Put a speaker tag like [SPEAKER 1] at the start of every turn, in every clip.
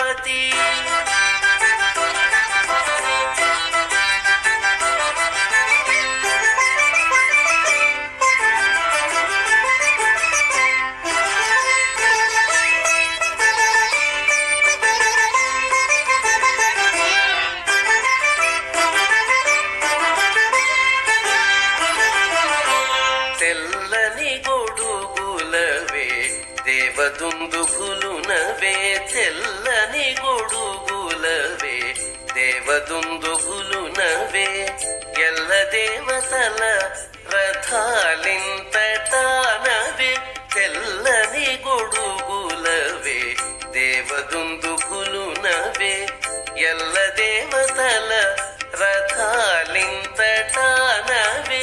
[SPEAKER 1] సేనాపతి తెల్లని గొడుగులవే దేవదుందుగులునవే తెల్లని గొడుగులవే దేవదుందుగులునవే ఎల్ల దేవతల రథాలింతటానవే తెల్లని గొడుగులవే దేవదుందుగులునవే ఎల్ల దేవతల రథాలింతటానవే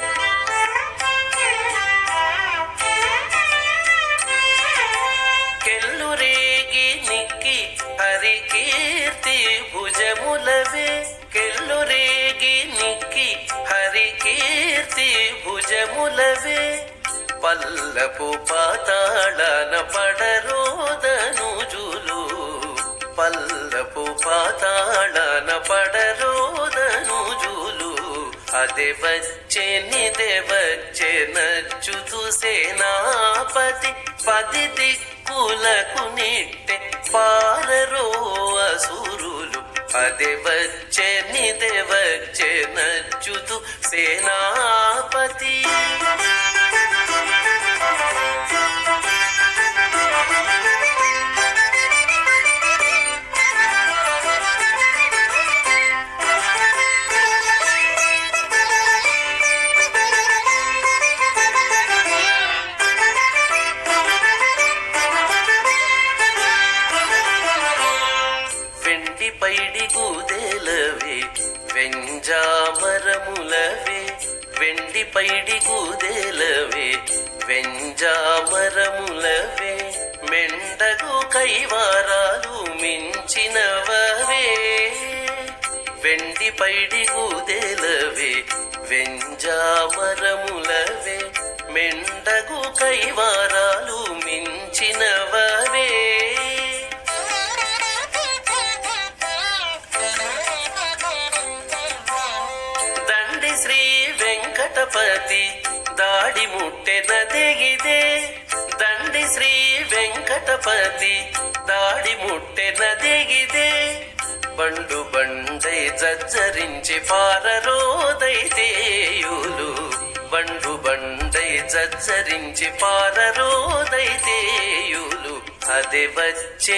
[SPEAKER 1] కెల్లురేగి నిక్కి హరికీర్తి భుజములవే కెల్లురేగి నిక్కి హరికీర్తి భుజములవే పల్లపు పాతాళన పడరోదనుజులు పల్లపు పాతాళన పడరోదనుజులు అదే వచ్చే నచ్చుతు సేనాపతి పది దిక్కులకు నిట్టె పారరో అసురులు అదే వచ్చే నచ్చుతు సేనాపతి పైడి గూదెలవే వెంజామరములవే వెండి పైడి గూదెలవే వెంజామరములవే మెండగు కైవారాలు మించినవవే వెండి పైడి గూదెలవే వెంజామరములవే మెండగు కైవారాలు మించినవవే శ్రీ వెంకటపతి దాడి ముట్టెనదిగిదే దండి శ్రీ వెంకటపతి దాడి ముట్టెనదిగిదే బండు బండై జజ్జరించి పారరోదైతేయులు బండు బండై జజ్జరించి పారరోదైతేయులు అదే వచ్చే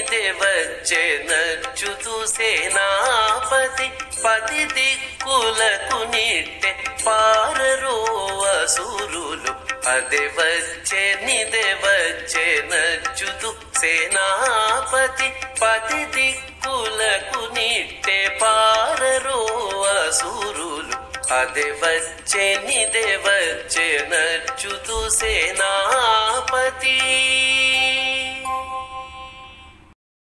[SPEAKER 1] నచ్చుతు సేనాపతి పది దిక్కులకు నిట్టె పారరో అసురులు అదే వచ్చే నచ్చుతు సేనాపతి పది దిక్కులకు నిట్టె పారరో అసురులు అదే వచ్చే నచ్చుతు సేనాపతి